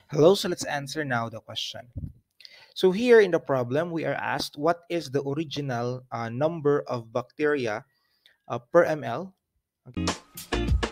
Hello, so let's answer now the question. So here in the problem, we are asked what is the original number of bacteria per ml. Okay.